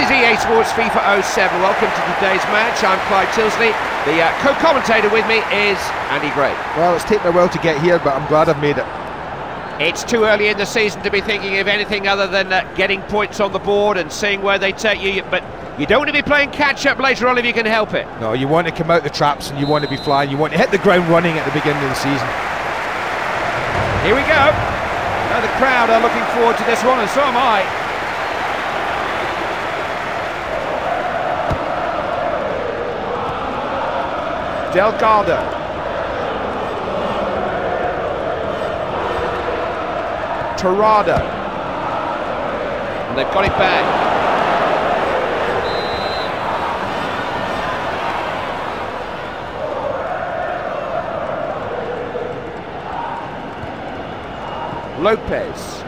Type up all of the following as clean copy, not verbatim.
is EA Sports FIFA 07. Welcome to today's match. I'm Clyde Tilsley. The co-commentator with me is Andy Gray. Well, it's taken a while to get here, but I'm glad I've made it. It's too early in the season to be thinking of anything other than getting points on the board and seeing where they take you, but you don't want to be playing catch-up later on if you can help it. No, you want to come out the traps and you want to be flying. You want to hit the ground running at the beginning of the season. Here we go. Now the crowd are looking forward to this one, and so am I. Delgado. Torrado. And they've got it back. Lopez.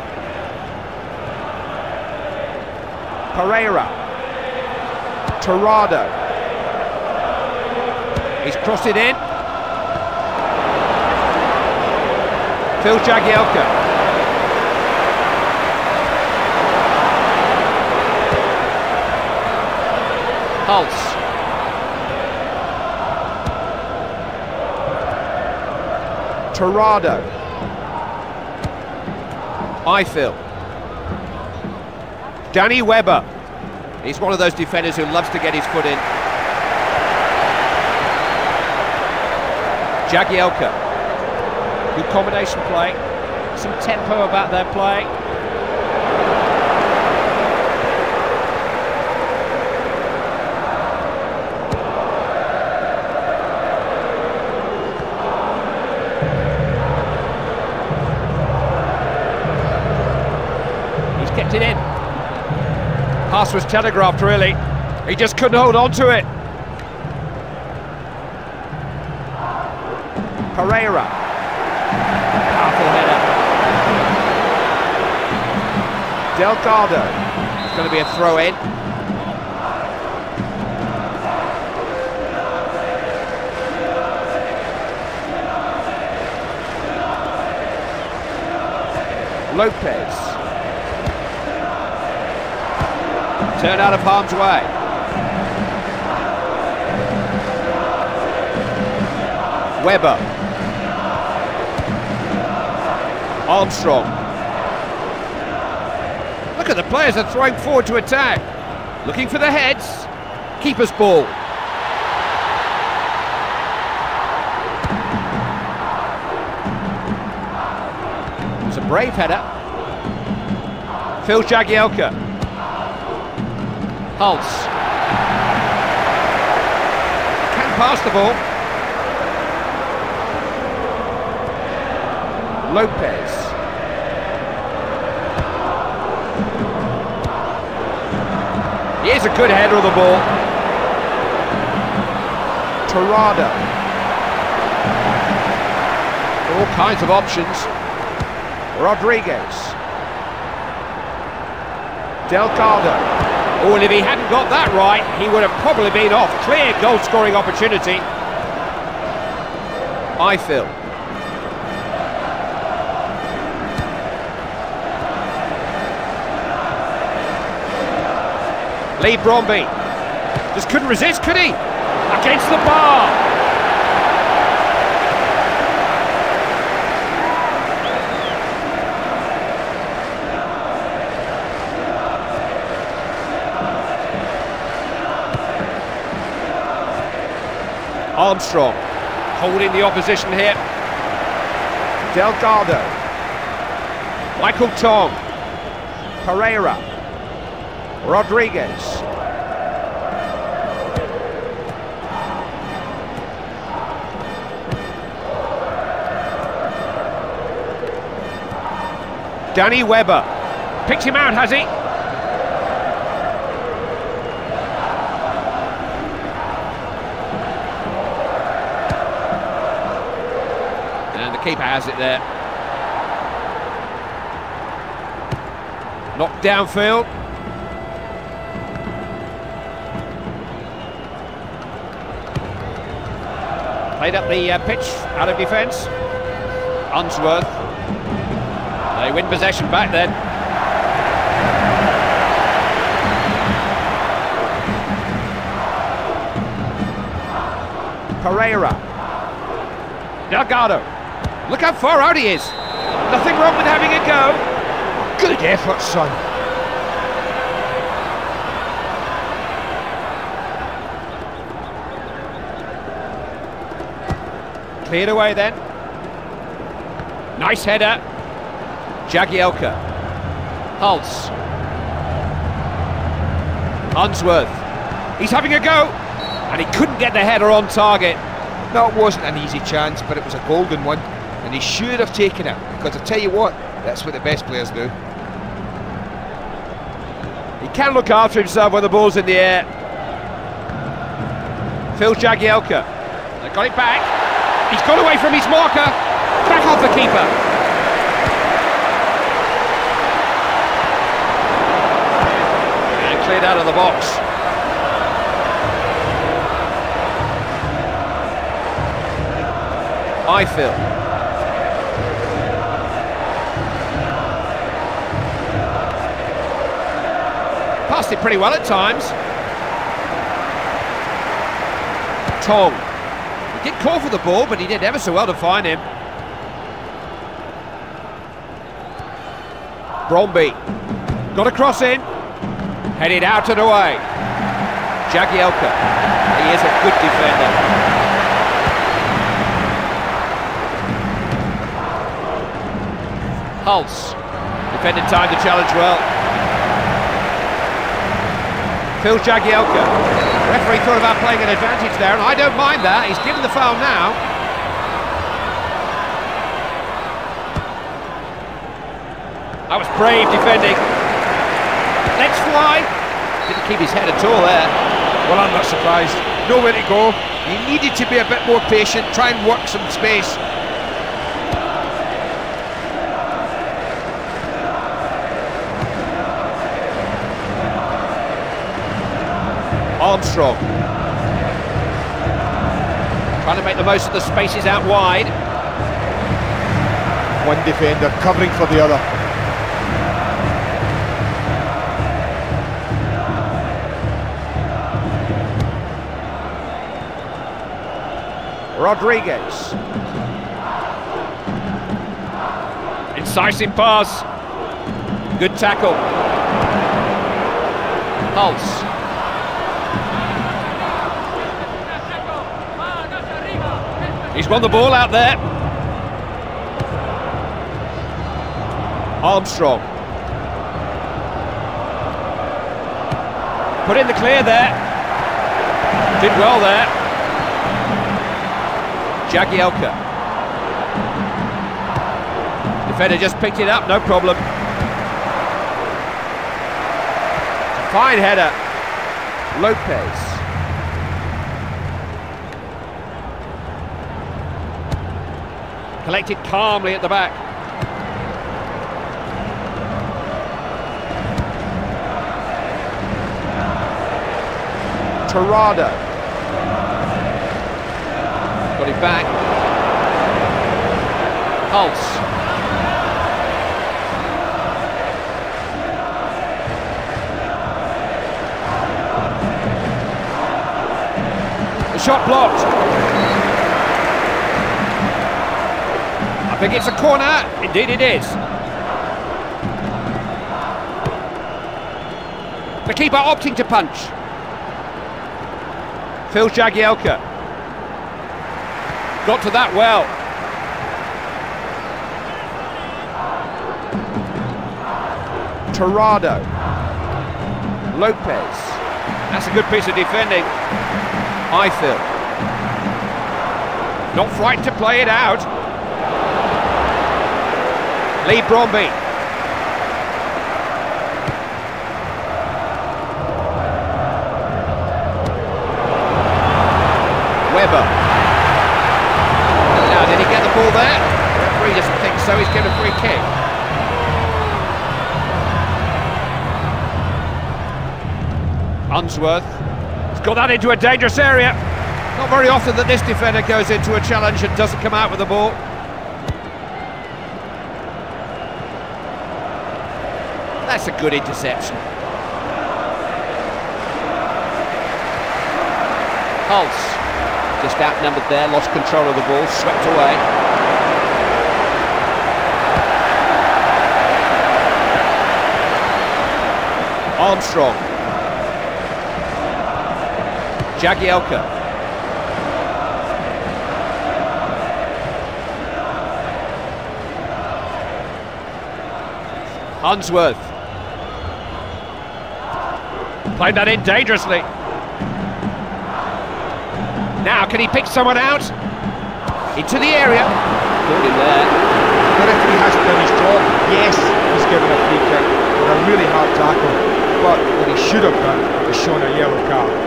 Pereira. Torrado. He's crossed it in. Phil Jagielka. Pulse. Torrado. Midfield. Danny Webber. He's one of those defenders who loves to get his foot in. Jagielka. Good combination play. Some tempo about their play. He's kept it in. Pass was telegraphed, really. He just couldn't hold on to it. Pereira. Powerful header. Delgado. It's going to be a throw in. Lopez. Turn out of harm's way. Webber. Armstrong. Look at the players are throwing forward to attack. Looking for the heads. Keeper's ball. It's a brave header. Phil Jagielka. Pulse. Can pass the ball. Lopez. Here's a good header of the ball. Torrado. All kinds of options. Rodriguez. Delgado. Oh, and if he hadn't got that right, he would have probably been off. Clear goal-scoring opportunity. Midfield. Lee Bromby just couldn't resist, could he? Against the bar. Armstrong holding the opposition here. Delgado. Michael Tong. Pereira. Rodriguez. Danny Webber. Picked him out, has he? And the keeper has it there. Knocked downfield. Played up the pitch, out of defence. Unsworth. They win possession back then. Primera. Delgado. Look how far out he is. Nothing wrong with having a go. Good effort, son. Cleared away then. Nice header. Jagielka. Hulse. Unsworth. He's having a go. And he couldn't get the header on target. No, it wasn't an easy chance, but it was a golden one. And he should have taken it. Because I tell you what, that's what the best players do. He can look after himself when the ball's in the air. Phil Jagielka. They got it back. He's got away from his marker. Back off the keeper. And cleared out of the box. Midfield. Passed it pretty well at times. Tong. He did call for the ball, but he did ever so well to find him. Bromby. Got a cross in. Headed out and away. Jagielka. He is a good defender. Hulse. Defended time to challenge well. Phil Jagielka. Referee thought about playing an advantage there, and I don't mind that. He's given the foul now. That was brave defending. Let's fly. Didn't keep his head at all there. Well, I'm not surprised. Nowhere to go. He needed to be a bit more patient, try and work some space. Armstrong. Trying to make the most of the spaces out wide. One defender covering for the other. Rodriguez. Incisive pass. Good tackle. Hulse. He's won the ball out there. Armstrong. Put in the clear there. Did well there. Jagielka. Defender just picked it up, no problem. Fine header. Lopez. Collected calmly at the back. Torrado. Got it back. Hulse. The shot blocked. I think it's a corner. Indeed it is. The keeper opting to punch. Phil Jagielka. Got to that well. Torrado. Lopez. That's a good piece of defending. Midfield. Not frightened to play it out. Lee Bromby. Weber. Now, did he get the ball there? The referee doesn't think so, he's given a free kick. Unsworth. He's got that into a dangerous area. Not very often that this defender goes into a challenge and doesn't come out with the ball. That's a good interception. Hulse. Just outnumbered there, lost control of the ball, swept away. Armstrong. Jagielka. Unsworth. Played that in dangerously. Now, can he pick someone out? Into the area. Good in there. The referee has done his job. Yes, he's given a free kick for a really hard tackle, but what he should have done was shown a yellow card.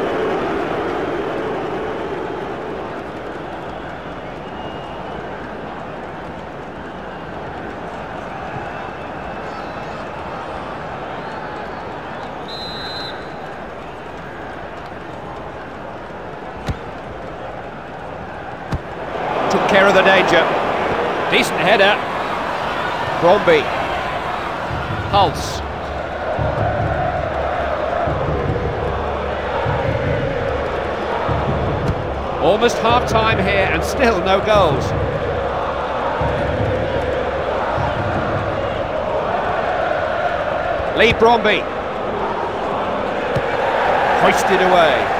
Took care of the danger. Decent header. Bromby. Pulse. Almost half-time here and still no goals. Lee Bromby. Hoisted away.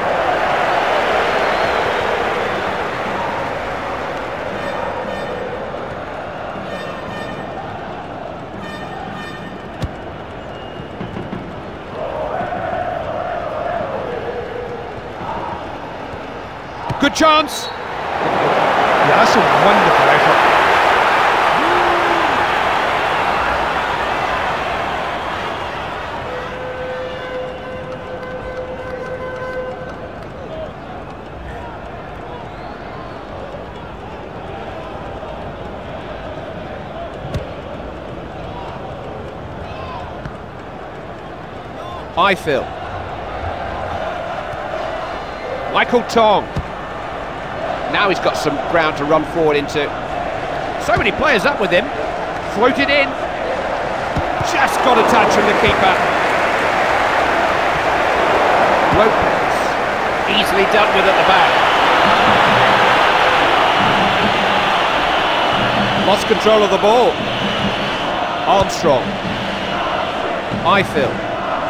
Good chance. Yeah, that's a wonderful effort. Midfield. Michael Tong. Now he's got some ground to run forward into. So many players up with him. Floated in. Just got a touch from the keeper. Lopez. Easily dealt with at the back. Lost control of the ball. Armstrong. Midfield.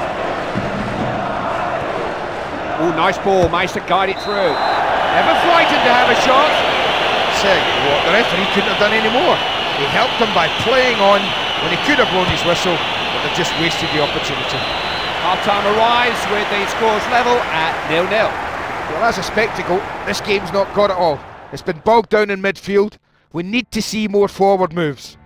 Oh, nice ball. Managed to guide it through. Never frightened to have a shot. Say what, the referee couldn't have done any more. He helped him by playing on when he could have blown his whistle, but they just wasted the opportunity. Half-time arrives with the scores level at 0-0. Well, as a spectacle, this game's not got it all. It's been bogged down in midfield. We need to see more forward moves.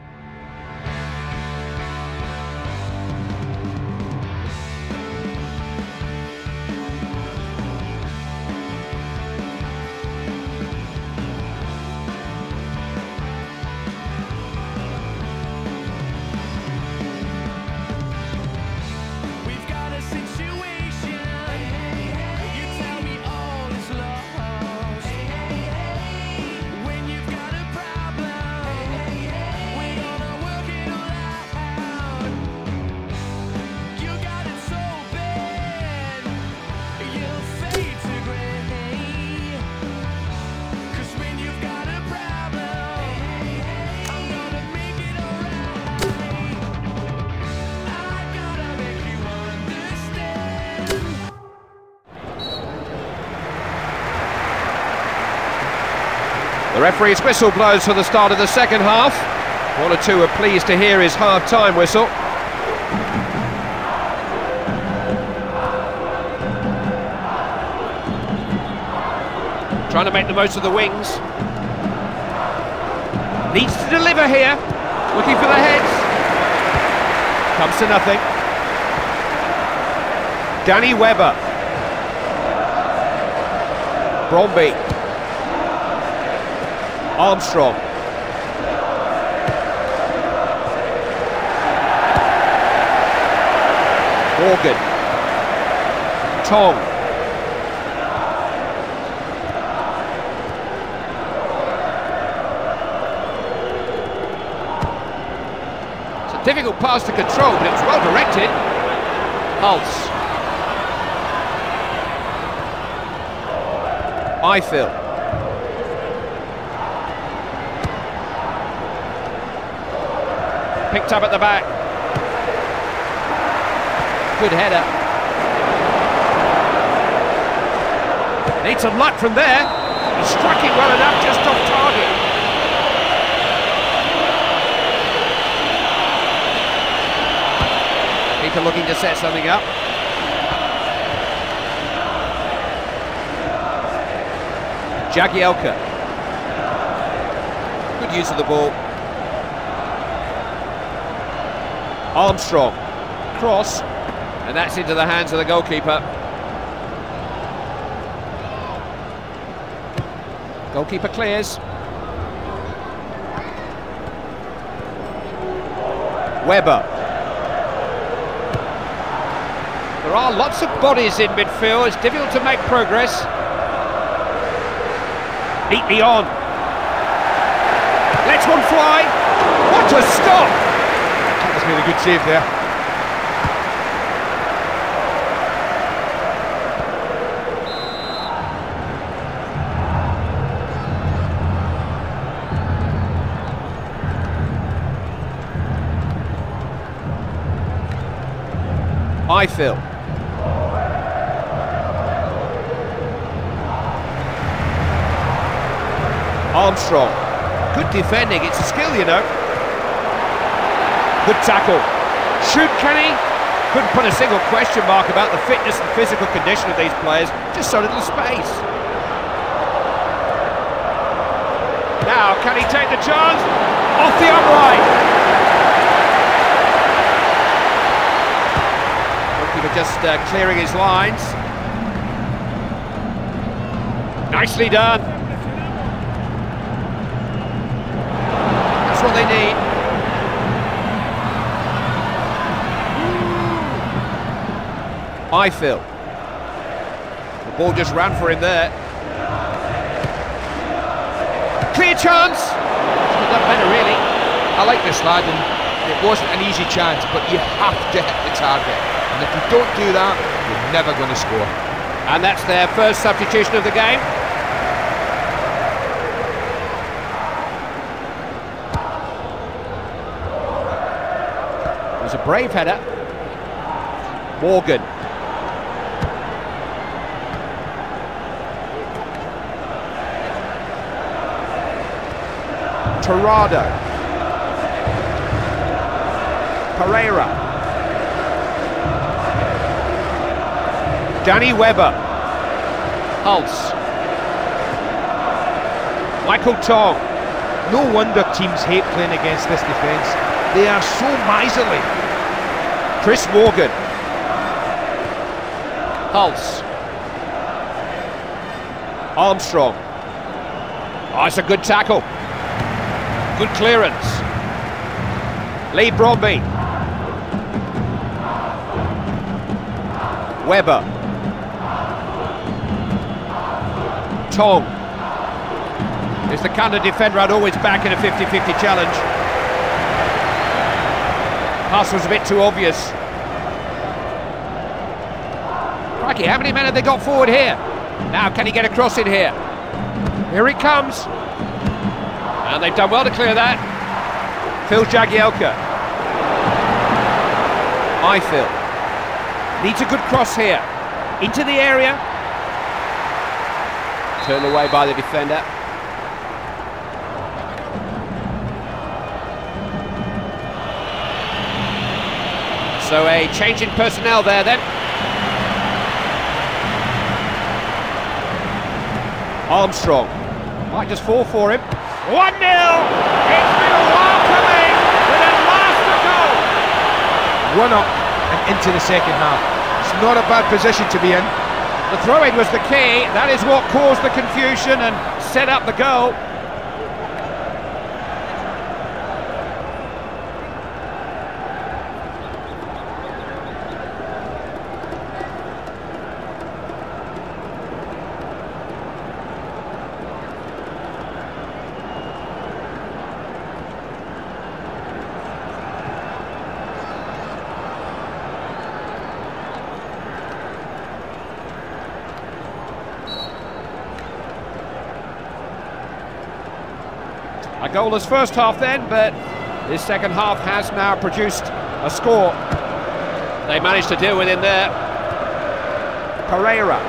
The referee's whistle blows for the start of the second half. One or two are pleased to hear his half-time whistle. Trying to make the most of the wings. Needs to deliver here. Looking for the heads. Comes to nothing. Danny Webber. Bromby. Armstrong. Morgan. Tong. It's a difficult pass to control, but it was well directed. Pulse. I feel. Picked up at the back. Good header. Needs some luck from there. He struck it well enough, just off target. Keeper looking to set something up. Jagielka. Good use of the ball. Armstrong. Cross. And that's into the hands of the goalkeeper. Goalkeeper clears. Weber. There are lots of bodies in midfield. It's difficult to make progress. Neatly on. Lets one fly. What a stop! That's made a good save there. I feel. Armstrong. Good defending, it's a skill, you know. Good tackle. Shoot, can he? Couldn't put a single question mark about the fitness and physical condition of these players. Just so little space. Now, can he take the chance? Off the upright. Goalkeeper just clearing his lines. Nicely done. What they need. I feel. The ball just ran for him there. Clear chance. Should have done better, really. I like this lad, and it wasn't an easy chance, but you have to hit the target. And if you don't do that, you're never going to score. And that's their first substitution of the game. A brave header. Morgan. Torrado. Pereira. Danny Weber. Hulse. Michael Tong. No wonder teams hate playing against this defence. They are so miserly. Chris Morgan. Hulse. Armstrong. Oh, it's a good tackle. Good clearance. Lee Bromby. Weber. Tong. Is the kind of defender I'd always back in a 50-50 challenge. Pass was a bit too obvious. Crikey, how many men have they got forward here? Now, can he get across in here? Here he comes. And they've done well to clear that. Phil Jagielka. I feel. Needs a good cross here. Into the area. Turned away by the defender. So a change in personnel there then. Armstrong might just fall for him. 1-0! It's been a while coming, with a last to go. 1 up and into the second half. It's not a bad position to be in. The throw-in was the key. That is what caused the confusion and set up the goal. A goalless first half then, but this second half has now produced a score. They managed to deal with him there. Pereira.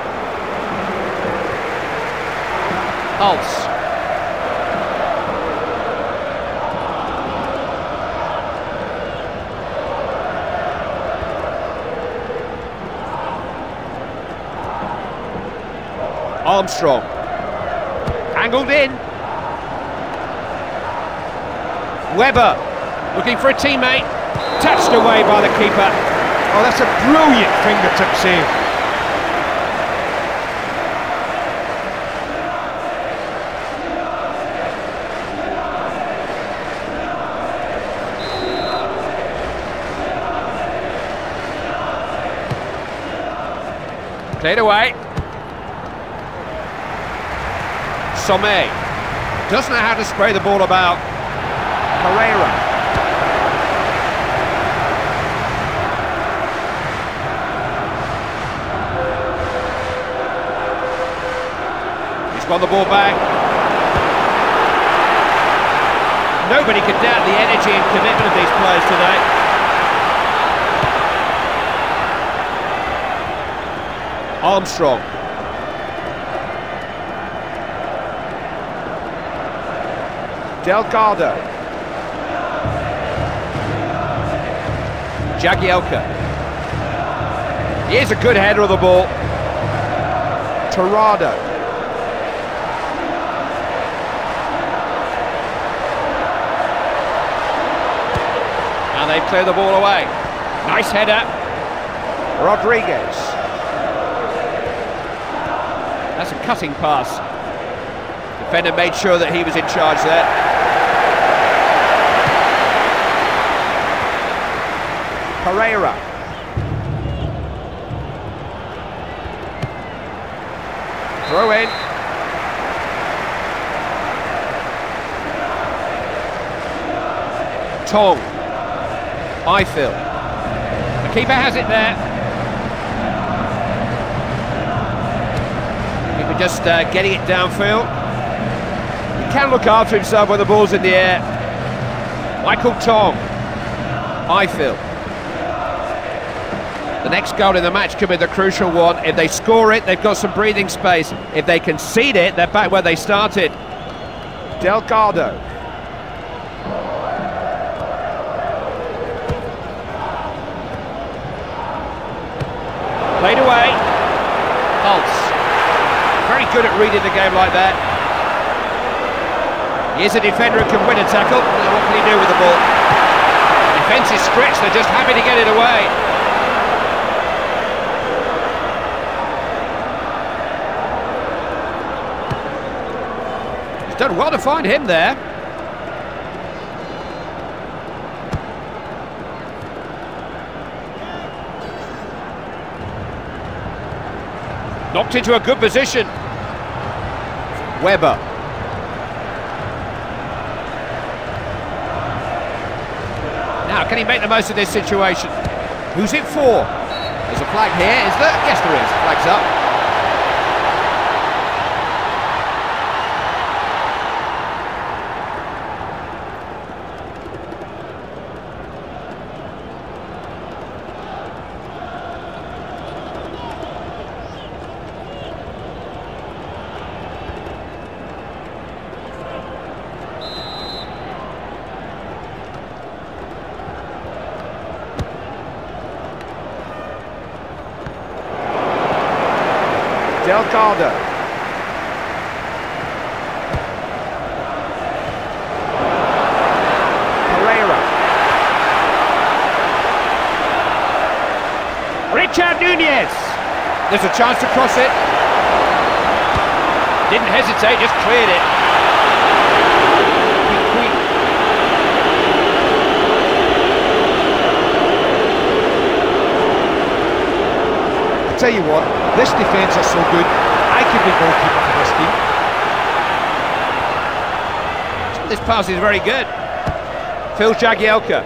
Hulse. Armstrong. Angled in. Webber. Looking for a teammate. Touched away by the keeper. Oh, that's a brilliant fingertip save. Played away. Sommet doesn't know how to spray the ball about. Pereira. He's won the ball back. Nobody can doubt the energy and commitment of these players today. Armstrong. Delgado. Jagielka. Here's a good header of the ball. Torrado. And they clear the ball away. Nice header. Rodriguez. That's a cutting pass. Defender made sure that he was in charge there. Pereira. Throw in. Tong. Midfield. The keeper has it there. Keeper just getting it downfield. He can look after himself when the ball's in the air. Michael Tong. Midfield. The next goal in the match could be the crucial one. If they score it, they've got some breathing space. If they concede it, they're back where they started. Delgado. Played away. Hulse. Very good at reading the game like that. He is a defender who can win a tackle. Now what can he do with the ball? Defence is stretched, they're just happy to get it away. He's done well to find him there. Knocked into a good position. Webber. Now, can he make the most of this situation? Who's it for? There's a flag here, is there? Yes, there is. Flag's up. Delgado. Pereira. Richard Nunez. There's a chance to cross it. Didn't hesitate, just cleared it. I tell you what, this defence is so good, I could be goalkeeper for this team. This pass is very good. Phil Jagielka.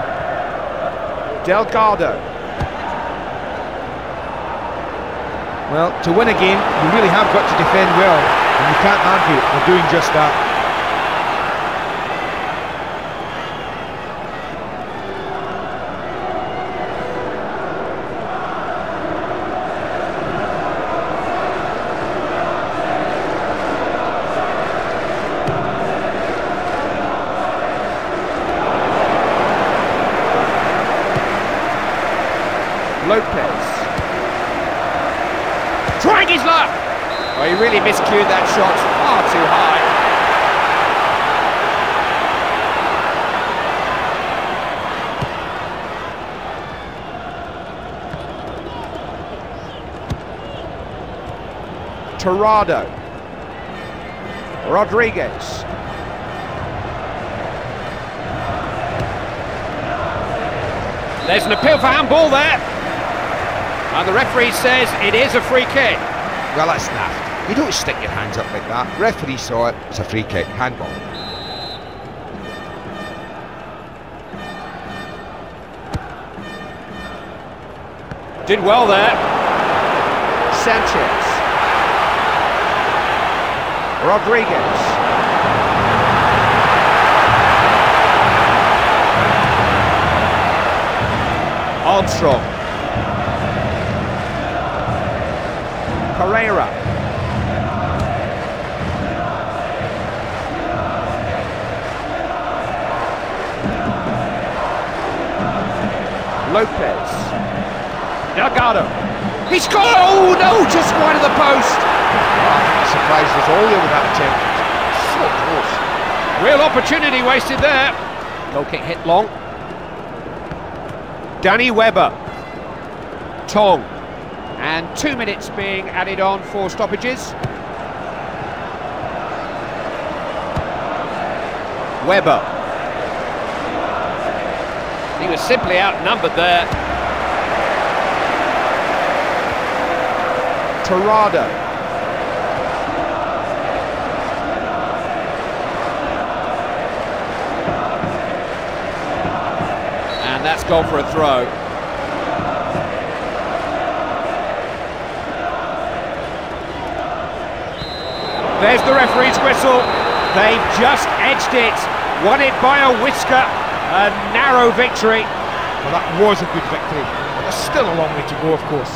Delgado. Well, to win a game, you really have got to defend well, and you can't argue they're doing just that. Lopez. Trying his luck! Oh, he really miscued that shot, far too high. Torrado. Rodriguez. There's an appeal for handball there. And the referee says it is a free kick. Well, that's naff. You don't stick your hands up like that. Referee saw it, it's a free kick, handball. Did well there. Sanchez. Rodriguez. Armstrong. Primera. Lopez. Delgado. He scored! Oh no, just wide of the post. I'm surprised there's all over that attempt. So close. Real opportunity wasted there. Goal kick hit long. Danny Webber. Tong. And 2 minutes being added on for stoppages. Webber. He was simply outnumbered there. Torrado. And that's gone for a throw. There's the referee's whistle. They've just edged it. Won it by a whisker. A narrow victory. Well, that was a good victory. But there's still a long way to go, of course.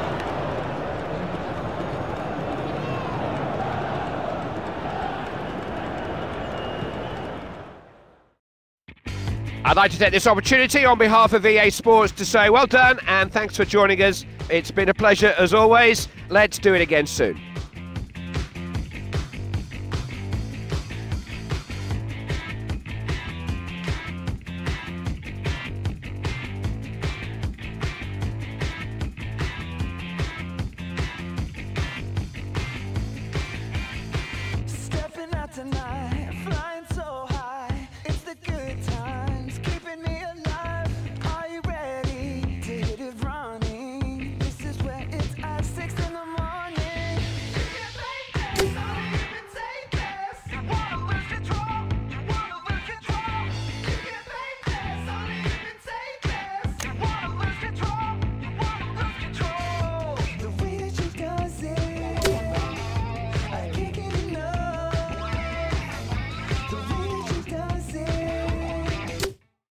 I'd like to take this opportunity on behalf of EA Sports to say well done and thanks for joining us. It's been a pleasure as always. Let's do it again soon.